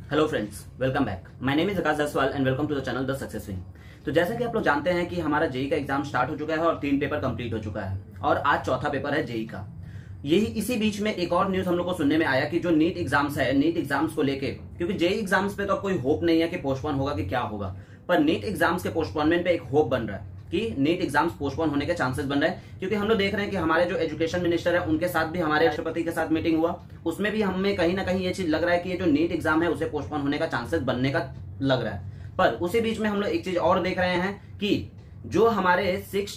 Hello friends, welcome back. My name is Akash Jaiswal and welcome to the channel the success wing. तो जैसा कि आप लोग जानते हैं कि हमारा जेई का एग्जाम स्टार्ट हो चुका है और 3 पेपर कंप्लीट हो चुका है और आज चौथा पेपर है जेई का। यही इसी बीच में एक और न्यूज हम लोग को सुनने में आया कि जो नीट एग्जाम्स है, नीट एग्जाम्स को लेके, क्योंकि जेई एग्जाम्स पे तो कोई होप नहीं है कि पोस्टपोन होगा कि क्या होगा, पर नीट एग्जाम्स के पोस्टपोनमेंट पे एक होप बन रहा है कि नीट एग्जाम्स पोस्टपोन होने के चांसेस बन रहे हैं। क्योंकि हम लोग देख रहे हैं कि हमारे जो एजुकेशन मिनिस्टर है उनके साथ भी, हमारे राष्ट्रपति के साथ मीटिंग हुआ, उसमें भी हमें कहीं ना कहीं ये चीज लग रहा है कि ये जो नीट एग्जाम है उसे पोस्टपोन होने का चांसेस बनने का लग रहा है। पर उसी बीच में हम लोग एक चीज और देख रहे हैं कि जो हमारे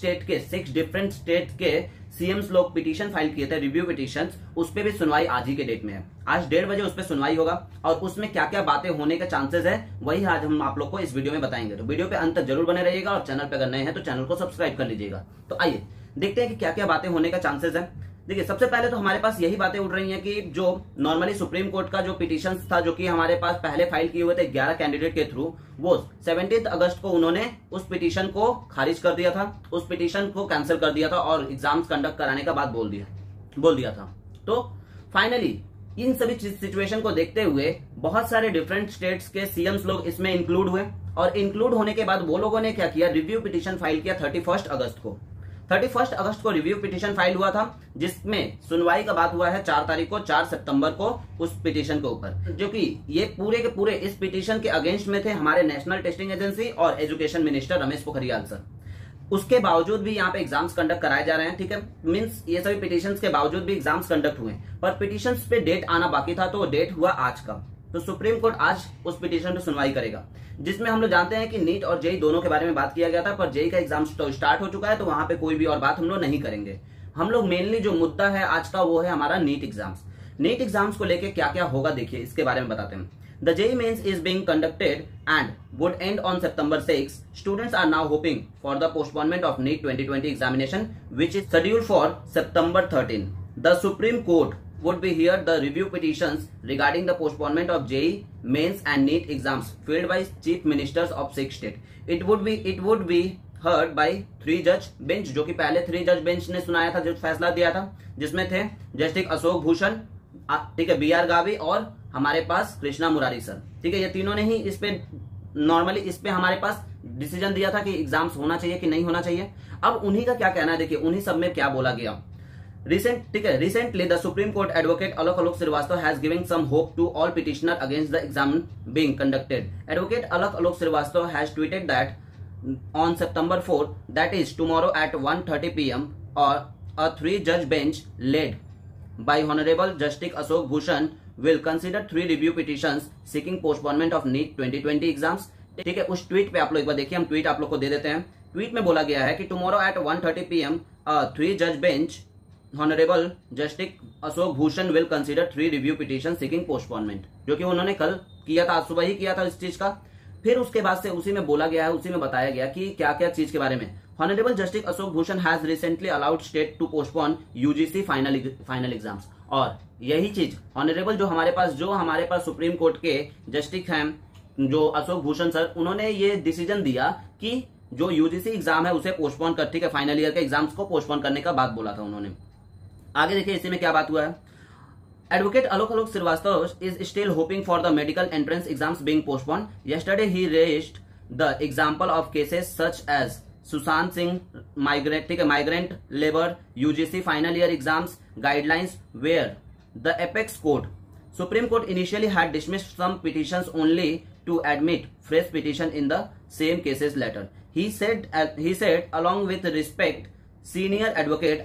6 डिफरेंट स्टेट के सीएम्स लोग पिटीशन फाइल किए थे, रिव्यू पिटीशन, उस पे भी सुनवाई आज ही के डेट में है। आज 1:30 बजे उस पे सुनवाई होगा और उसमें क्या क्या बातें होने के चांसेस है वही आज हम आप लोग को इस वीडियो में बताएंगे। तो वीडियो पे अंत तक जरूर बने रहिएगा और चैनल पे अगर नए हैं तो चैनल को सब्सक्राइब कर लीजिएगा। तो आइए देखते हैं कि क्या क्या बातें होने का चांसेस है। देखिए, सबसे पहले तो हमारे पास यही बातें उठ रही हैं कि जो नॉर्मली सुप्रीम कोर्ट का जो पिटीशन था, जो कि हमारे पास पहले फाइल किए हुए थे 11 कैंडिडेट के थ्रू, वो 17 अगस्त को उन्होंने उस पिटीशन को खारिज कर दिया था, उस पिटीशन को कैंसिल कर दिया था और एग्जाम्स कंडक्ट कराने का बात बोल दिया था। तो फाइनली इन सभी सिचुएशन को देखते हुए बहुत सारे डिफरेंट स्टेट्स के सीएम्स लोग इसमें इंक्लूड हुए और इंक्लूड होने के बाद वो लोगों ने क्या किया, रिव्यू पिटीशन फाइल किया 31 अगस्त को। 31 अगस्त को रिव्यू पिटीशन फाइल हुआ था, जिसमें सुनवाई का बात हुआ है 4 तारीख को, 4 सितंबर को उस पिटीशन के ऊपर, जो कि ये पूरे के पूरे इस पिटीशन के अगेंस्ट में थे हमारे नेशनल टेस्टिंग एजेंसी और education minister Ramesh Pokhriyal sir. उसके बावजूद भी यहाँ पे एग्जाम्स कंडक्ट कराए जा रहे हैं, ठीक है। मींस ये सभी पिटीशंस के बावजूद भी एग्जाम्स कंडक्ट हुए, पर पिटीशंस पे डेट आना बाकी था, तो डेट हुआ आज का। तो सुप्रीम कोर्ट आज उस पिटीशन पे सुनवाई करेगा, जिसमें हम लोग जानते हैं कि नीट और जेई दोनों के बारे में बात किया गया था, पर जेई का एग्जाम तो स्टार्ट हो चुका है, तो वहां पे कोई भी और बात हम लोग नहीं करेंगे। हम लोग मेनली जो मुद्दा है आज का वो है हमारा नीट एग्जाम्स। नीट एग्जाम्स को लेके क्या क्या होगा, देखिए इसके बारे में बताते हैं। The JEE Mains is being conducted and would end on September 6. Students are now hoping for the postponement of NEET 2020 examination, which is scheduled for September 13. The Supreme Court would be hear the review petitions regarding the postponement of JEE Mains and NEET exams filed by chief ministers of 6 states. It would be heard by 3 judge bench, जो कि पहले 3 जज bench ने सुनाया था, जो फैसला दिया था, जिसमें थे जस्टिस अशोक भूषण, ठीक है, BR गावी और हमारे पास कृष्णा मुरारी सर, ठीक है। ये तीनों ने ही इस पे नॉर्मली इस पे हमारे पास डिसीजन दिया था कि एग्जाम्स होना चाहिए कि नहीं होना चाहिए। अब उन्हीं का क्या कहना है, देखिए उन्हीं सब में क्या बोला गया। Recently, the Supreme Court Advocate Alok Srivastava has given some hope to all petitioners against the exam being conducted. Advocate Alok Srivastava has tweeted that on September 4, that is tomorrow at 1:30 p.m., a 3-judge bench led by Honorable Justice Ashok Bhushan will consider 3 review petitions seeking postponement of NEET 2020 exams. ठीक है, उस tweet पे आप लोग एक बार देखिए, हम tweet आप लोग को दे देते हैं। ट्वीट में बोला गया है कि tomorrow at 1:30 p.m. a 3-judge bench Honorable Justice Ashok Bhushan will consider 3 review petitions seeking postponement, जो कि उन्होंने कल किया था, आज सुबह ही किया था इस चीज का। फिर उसके बाद से उसी में बोला गया है, उसी में बताया गया कि क्या क्या चीज के बारे में। Honorable Justice Ashok Bhushan has recently allowed state to postpone UGC final exams, और यही चीज ऑनरेबल जो हमारे पास सुप्रीम कोर्ट के जस्टिस हैं, जो अशोक भूषण सर, उन्होंने ये डिसीजन दिया कि जो यूजीसी एग्जाम है उसे पोस्टपोन कर, ठीक है, फाइनल ईयर के एग्जाम्स को पोस्टपोन करने का बात बोला था उन्होंने। आगे देखिए इसी में क्या बात हुआ है। Advocate Alok Srivastava is still hoping for the medical entrance exams being postponed. Yesterday he raised the example of cases such as Sushant Singh migrant labor UGC final year exams guidelines, where the apex court, Supreme Court, initially had dismissed some petitions only to admit fresh petition in the same cases later. He said along with respect, senior advocate,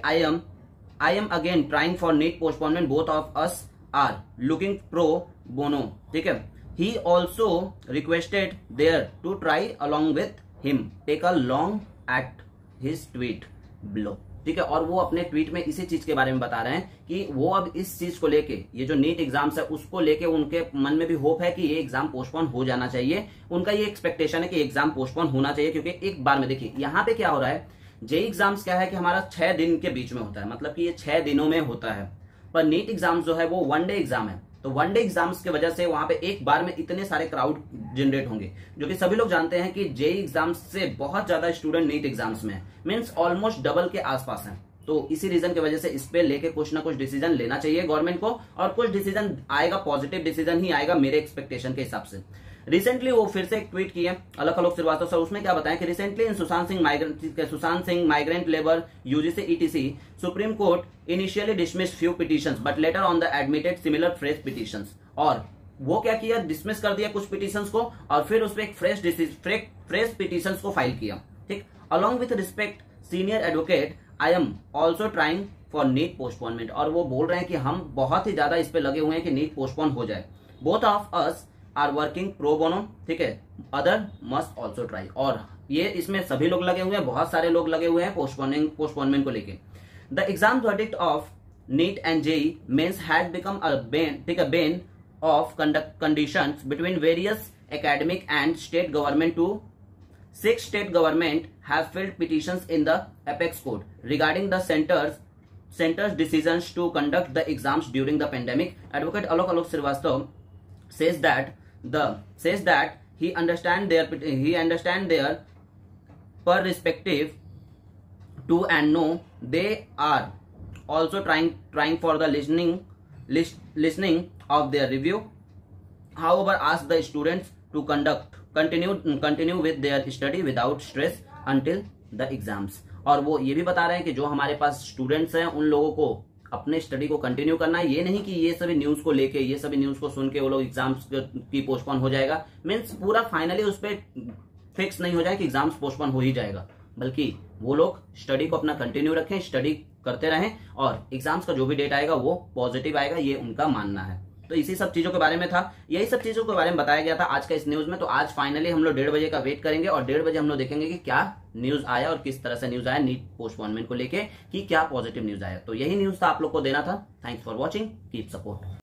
I am again trying for NEET postponement. Both of us are looking pro bono, ठीक है। He also requested there to try along with him. Take a long at his tweet below, ठीक है। और वो अपने tweet में इसी चीज के बारे में बता रहे हैं कि वो अब इस चीज को लेके, ये जो नीट एग्जाम्स है उसको लेके उनके मन में भी होप है कि ये एग्जाम पोस्टपोन हो जाना चाहिए। उनका ये एक्सपेक्टेशन है कि एग्जाम पोस्टपोन होना चाहिए, क्योंकि एक बार में देखिए यहाँ पे क्या हो रहा है, जेई एग्जाम्स क्या है कि हमारा 6 दिन के बीच में होता है, मतलब कि ये 6 दिनों में होता है। पर नीट एग्जाम्स जो है वो 1 डे एग्जाम है, तो 1 डे एग्जाम्स की वजह से वहां पे एक बार में इतने सारे क्राउड जनरेट होंगे, जो कि सभी लोग जानते हैं कि जेई एग्जाम्स से बहुत ज्यादा स्टूडेंट नीट एग्जाम्स में है, मींस ऑलमोस्ट डबल के आसपास है। तो इसी रीजन की वजह से इस पे लेके कुछ ना कुछ डिसीजन लेना चाहिए गवर्नमेंट को, और कुछ डिसीजन आएगा, पॉजिटिव डिसीजन ही आएगा मेरे एक्सपेक्टेशन के हिसाब से। रिसेंटली वो फिर से एक ट्वीट किए अलग अलग श्रीवास्तव सर, उसमें क्या बताया कि recently in Sushant Singh migrant labour UGC ETC supreme court initially dismissed few petitions but later on the admitted similar fresh petitions. और वो क्या किया, डिसमिस कर दिया कुछ पिटिशंस को और फिर उस पर एक फ्रेश पिटिशंस को फाइल किया। ठीक, along with respect senior advocate I am also trying for NEET postponement. और वो बोल रहे हैं कि हम बहुत ही ज्यादा इस पे लगे हुए हैं कि नीट पोस्टपोन हो जाए। Both of us are working pro bono, ठीक है, अदर मस्ट ऑल्सो ट्राई। और ये इसमें सभी लोग लगे हुए हैं, बहुत सारे लोग लगे हुए हैं पोस्टपोनमेंट को लेके। The exam verdict of NEET and JEE mains had become a bane of conditions between various academic and state government to 6 state government have filed petitions in the apex court regarding the center's decisions to conduct the exams during the pandemic. Advocate Alok Srivastava says that he understand their perspective to and know they are also trying for the listening of their review. However, ask the students to continue with their study without stress until the exams. और वो ये भी बता रहे हैं कि जो हमारे पास स्टूडेंट्स हैं उन लोगों को अपने स्टडी को कंटिन्यू करना है। ये नहीं कि ये सभी न्यूज को लेके, ये सभी न्यूज को सुन के वो लोग एग्जाम्स की पोस्टपोन हो जाएगा, मीन्स पूरा फाइनली उस पर फिक्स नहीं हो जाए कि एग्जाम्स पोस्टपोन हो ही जाएगा, बल्कि वो लोग स्टडी को अपना कंटिन्यू रखें, स्टडी करते रहें और एग्जाम्स का जो भी डेट आएगा वो पॉजिटिव आएगा, ये उनका मानना है। तो इसी सब चीजों के बारे में था, यही सब चीजों के बारे में बताया गया था आज का इस न्यूज में। तो आज फाइनली हम लोग 1:30 बजे का वेट करेंगे और 1:30 बजे हम लोग देखेंगे कि क्या न्यूज आया और किस तरह से न्यूज आया नीट पोस्टपोनमेंट को लेके, कि क्या पॉजिटिव न्यूज आया। तो यही न्यूज था आप लोग को देना था। Thanks for watching, keep support.